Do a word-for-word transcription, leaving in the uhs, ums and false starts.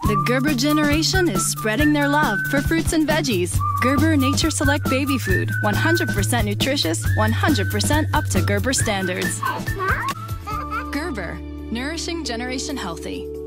The Gerber generation is spreading their love for fruits and veggies. Gerber Nature Select Baby Food, one hundred percent nutritious, one hundred percent up to Gerber standards. Gerber, nourishing Generation Healthy.